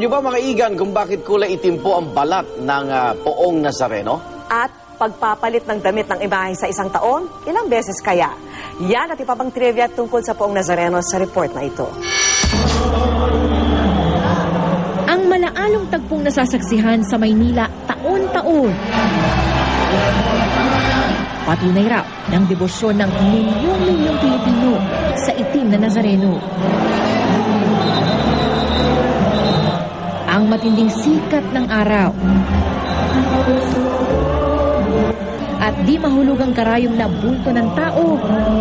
niyo ba mga igan kung bakit kulay itim po ang balat ng poong Nazareno? At pagpapalit ng damit ng imahe sa isang taon, ilang beses kaya? Yan at iba pang trivia tungkol sa poong Nazareno sa report na ito. Ang malaalong tagpong nasasaksihan sa Maynila taon-taon. Patunay raw ng debosyon ng milyong-milyong Pilipino sa itim na Nazareno. Ang matinding sikat ng araw at di mahulugang karayom na bulto ng tao.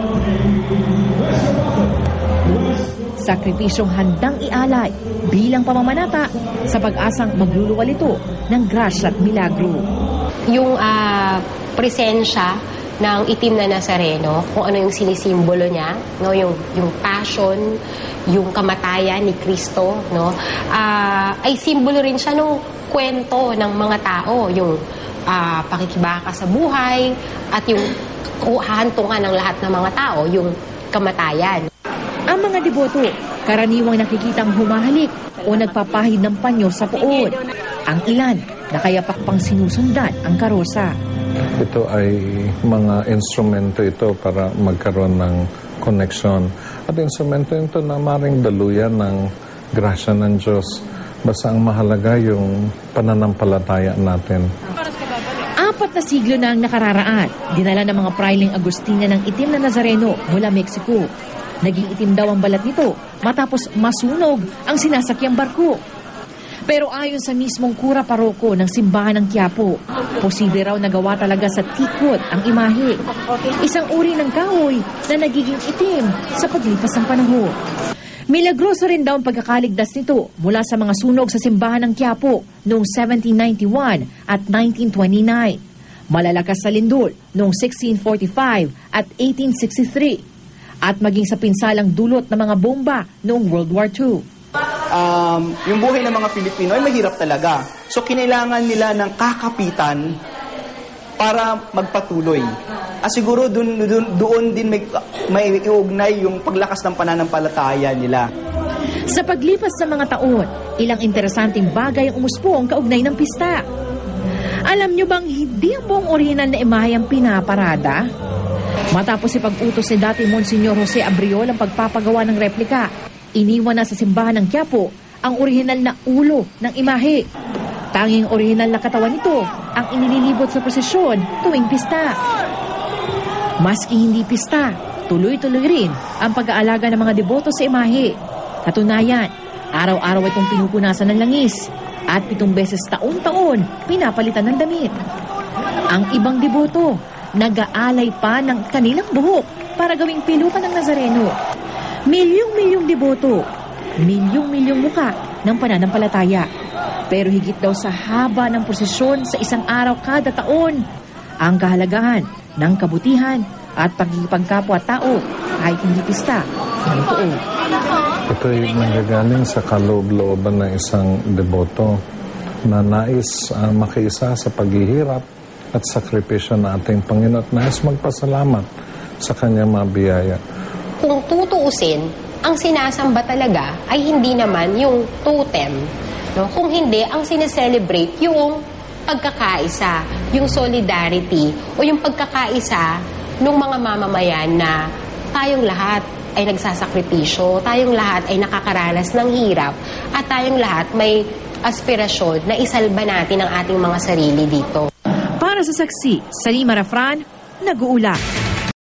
Sakripisyong handang ialay bilang pamamanata sa pag-asang magluluwal ito ng grasya at milagro. Yung presensya ng itim na Nazareno, kung ano yung sinisimbolo niya, no, yung passion, yung kamatayan ni Kristo, no, ay simbolo rin siya ng kwento ng mga tao, yung pakikibaka sa buhay at yung hahantungan ng lahat ng mga tao, yung kamatayan. Ang mga deboto, karaniwang nakikitang humahalik o nagpapahid ng panyo sa puod. Ang ilan, nakayapak pang sinusundan ang karosa. Ito ay mga instrumento ito para magkaroon ng connection. At instrumento ito na maring daluyan ng grasya ng Diyos. Basta ang mahalaga yung pananampalataya natin. 4 na siglo na ang nakararaan. Dinala ng mga prailing Agustina ng itim na Nazareno mula Mexico. Naging itim daw ang balat nito matapos masunog ang sinasakyang barko. Pero ayon sa mismong kura paroko ng simbahan ng Quiapo, posible raw nagawa talaga sa tikot ang imahe. Isang uri ng kahoy na nagiging itim sa paglipas ng panahon. Milagroso rin daw ang pagkakaligtas nito mula sa mga sunog sa simbahan ng Quiapo noong 1791 at 1929. Malalakas sa lindol noong 1645 at 1863. At maging sa pinsalang dulot ng mga bomba noong World War II. Yung buhay ng mga Pilipino ay mahirap talaga. So, kinailangan nila ng kakapitan para magpatuloy. Siguro doon din may iugnay yung paglakas ng pananampalataya nila. Sa paglipas ng mga taon, ilang interesanting bagay ang umuspong kaugnay ng pista. Alam nyo bang hindi ang buong orihinal na imahe ang pinaparada? Matapos ipag-utos ni dati Monsignor Jose Abriol ang pagpapagawa ng replika, iniwan na sa simbahan ng Quiapo ang orihinal na ulo ng imahe. Tanging orihinal na katawan nito ang inililibot sa prosesyon tuwing pista. Maski hindi pista, tuloy-tuloy rin ang pag-aalaga ng mga deboto sa imahe. Katunayan, araw-araw itong pinupunasan ng langis at 7 beses taon-taon pinapalitan ng damit. Ang ibang deboto, nag-aalay pa ng kanilang buhok para gawing pilukan ng Nazareno. Milyong-milyong deboto, milyong-milyong muka ng pananampalataya. Pero higit daw sa haba ng prosesyon sa isang araw kada taon, ang kahalagahan ng kabutihan at pagkikipagkapwa-tao kahit hindi pista ng tuon. Ito ay nanggagaling sa kaloob-looban ng isang deboto na nais makiisa sa paghihirap at sakripisyo na ating Panginoon at nais magpasalamat sa kanyang mabiyaya. Kung tutuusin, ang sinasamba talaga ay hindi naman yung totem. No? Kung hindi, ang sineselebrate yung pagkakaisa, yung solidarity, o yung pagkakaisa ng mga mamamayan na tayong lahat ay nagsasakripisyo, tayong lahat ay nakakaranas ng hirap, at tayong lahat may aspirasyon na isalba natin ang ating mga sarili dito. Para sa saksi, Salima Rafran, nag-uula.